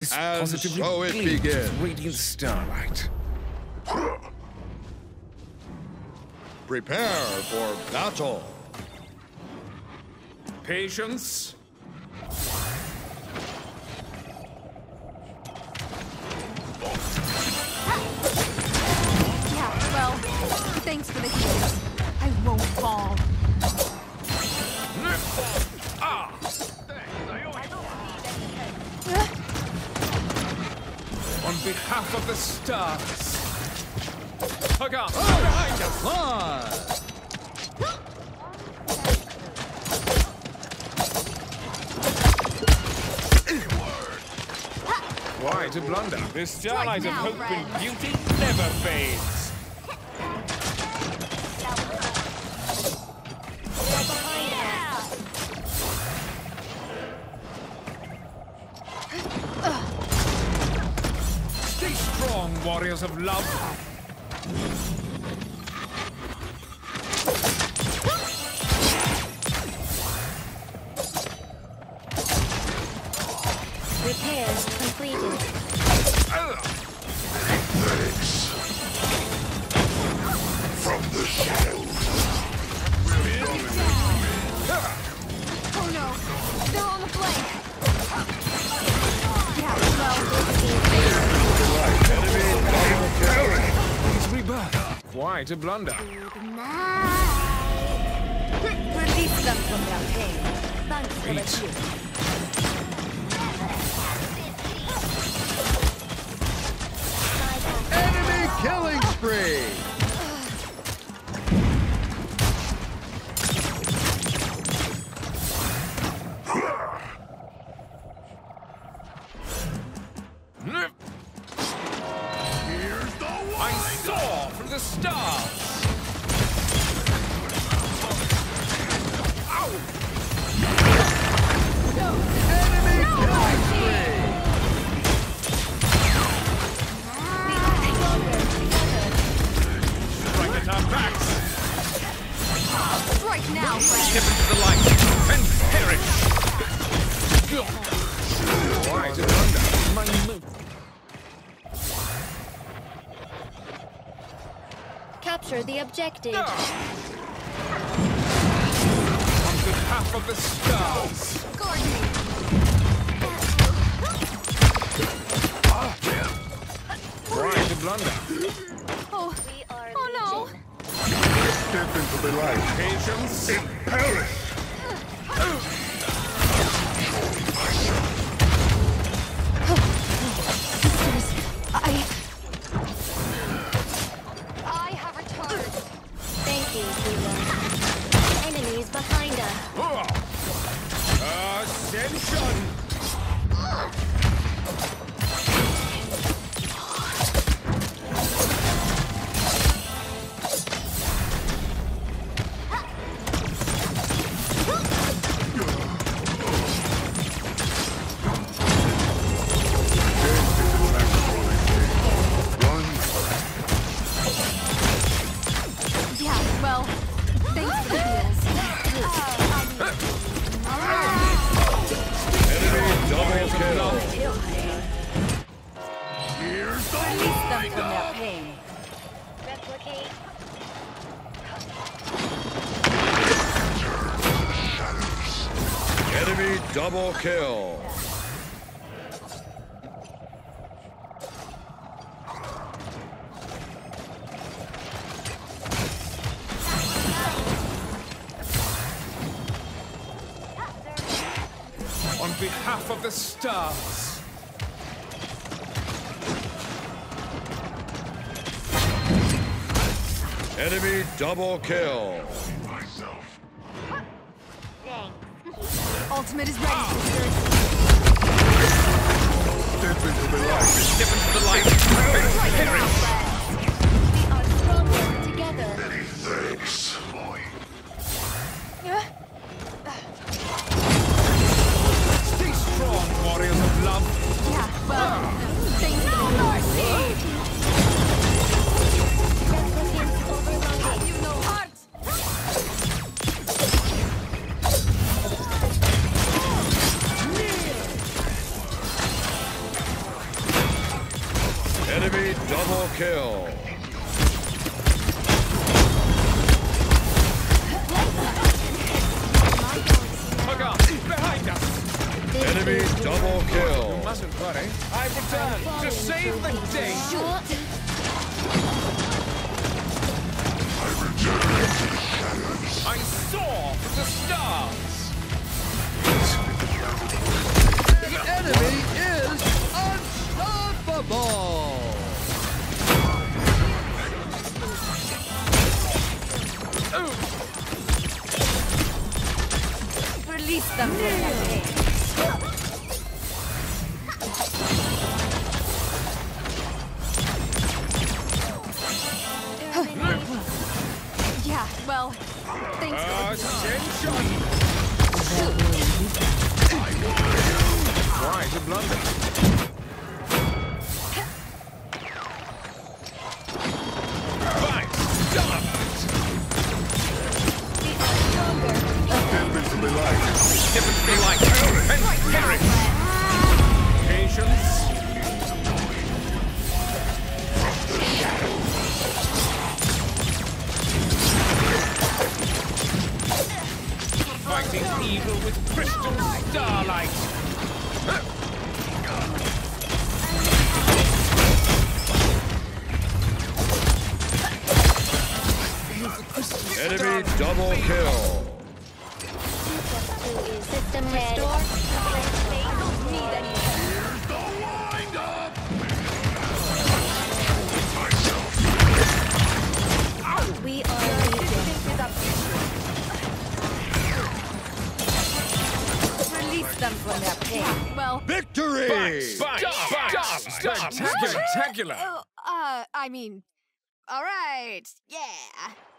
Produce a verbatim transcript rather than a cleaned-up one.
And so it begins. Radiant starlight. Prepare for battle. Patience. Yeah, well, thanks for the heals. I won't fall. Ah! On behalf of the stars. Hug up! Behind us! Fun! Why to blunder? This starlight of now, hope friend. and beauty never fades. Stay strong, warriors of love. Repairs completed. From the shadows. Oh no, they're on the flank. Yeah, well, Please rebirth. Why to blunder? release them from their pain. Thanks for the Wait. shield. Enemy killing spree! I soar from the stars. Enemy killing spree! Strike at our backs. Strike now, friend. Step into the light and perish. Why to blunder? My move. Capture the objective. On behalf of the stars. Guard me. Why to blunder? Oh, We are oh no. legion. Step into the light. Patience. Perish. I... I have returned. Thank you, hero. Enemies behind us. Ascension. Run. Yeah, well, thanks for the heals. Enemy double kill! Here's the Release them from their pain. Replicate. Enemy double kill! On behalf of the stars. Enemy double kill! myself. Thanks. Ultimate is ready. Step into the light. Step into the light and perish. We are stronger together. Many thanks, boy. Stay strong, warriors of love. Yeah, well, thanks for the heals. Replicants overloaded. You know heart. Thank double kill. Look out! Behind us! Enemy double kill. Mustn't worry. I return to save the day. I soar to the stars. The enemy is unstoppable. Release them from their pain. Yeah, well, thanks for the Ascension! Quite a blunder. Fine! Stop! Invincible light. Typically like and perish. Patience. Fighting evil with crystal starlight. Enemy double kill. System head. need any Here's the wind-up. We are legion. Release them from their pain. Well, Victory! Stop! Stop! Spectacular! Spectacular! uh, I mean, all right, yeah.